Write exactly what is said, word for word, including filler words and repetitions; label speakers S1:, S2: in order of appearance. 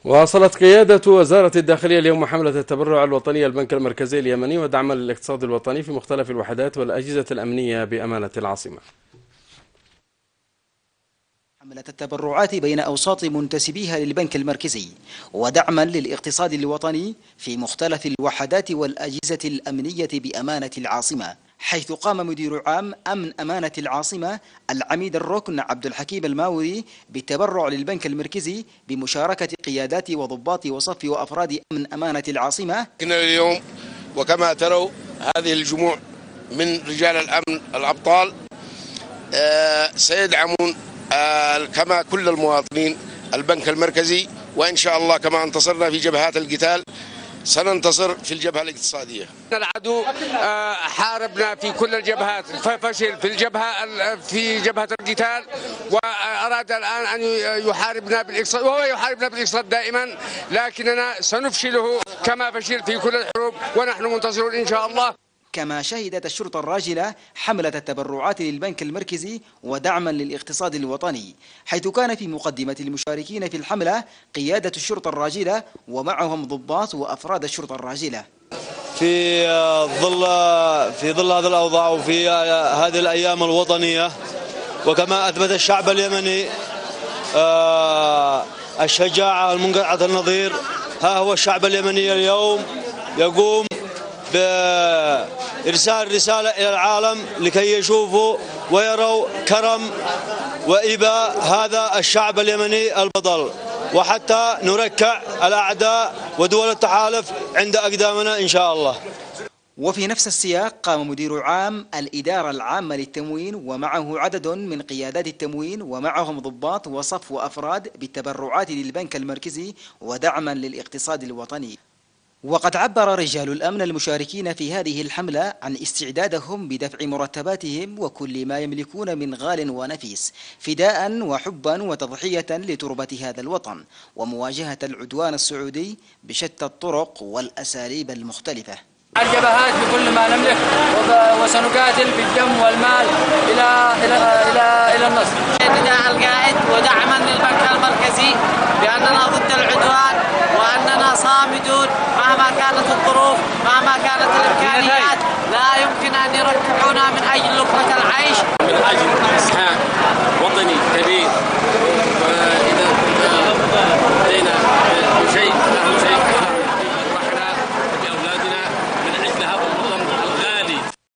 S1: واصلت قيادة وزارة الداخلية اليوم حملة التبرع الوطنية البنك المركزي اليمني ودعما للاقتصاد الوطني في مختلف الوحدات والأجهزة الأمنية بأمانة العاصمة.
S2: حملة التبرعات بين أوساط منتسبيها للبنك المركزي ودعما للاقتصاد الوطني في مختلف الوحدات والأجهزة الأمنية بأمانة العاصمة، حيث قام مدير عام أمن أمانة العاصمة العميد الركن عبد الحكيم الماوري بالتبرع للبنك المركزي بمشاركة قيادات وضباط وصف وأفراد أمن أمانة العاصمة.
S3: اليوم وكما تروا هذه الجموع من رجال الأمن الأبطال سيدعمون كما كل المواطنين البنك المركزي، وإن شاء الله كما انتصرنا في جبهات القتال سننتصر في الجبهة الاقتصادية.
S4: العدو حاربنا في كل الجبهات، ففشل في الجبهة في جبهة القتال، وأراد الآن أن يحاربنا بالاقتصاد، وهو يحاربنا بالاقتصاد دائما، لكننا سنفشله كما فشل في كل الحروب، ونحن منتصرون إن شاء الله.
S2: كما شهدت الشرطة الراجلة حملة التبرعات للبنك المركزي ودعما للاقتصاد الوطني، حيث كان في مقدمة المشاركين في الحملة قيادة الشرطة الراجلة ومعهم ضباط وأفراد الشرطة الراجلة.
S5: في ظل في ظل هذه الأوضاع وفي هذه الأيام الوطنية، وكما أثبت الشعب اليمني الشجاعة المنقطعة النظير، ها هو الشعب اليمني اليوم يقوم بإرسال رسالة إلى العالم لكي يشوفوا ويروا كرم وإباء هذا الشعب اليمني البطل، وحتى نركع الأعداء ودول التحالف عند أقدامنا إن شاء الله.
S2: وفي نفس السياق قام مدير عام الإدارة العامة للتموين ومعه عدد من قيادات التموين ومعهم ضباط وصف وأفراد بالتبرعات للبنك المركزي ودعما للاقتصاد الوطني. وقد عبر رجال الأمن المشاركين في هذه الحملة عن استعدادهم بدفع مرتباتهم وكل ما يملكون من غال ونفيس فداء وحبا وتضحية لتربة هذا الوطن ومواجهة العدوان السعودي بشتى الطرق والأساليب المختلفة.
S6: الجبهات بكل ما نملك، وسنقاتل بالدم والمال إلى إلى إلى إلى النصر.
S7: نداء القائد ودعما للبنك المركزي بأننا ضد العدوان وأننا صامدون مهما كانت الظروف، مهما كانت الإمكانيات، لا يمكن أن يركعونا من أجل لقمة العيش.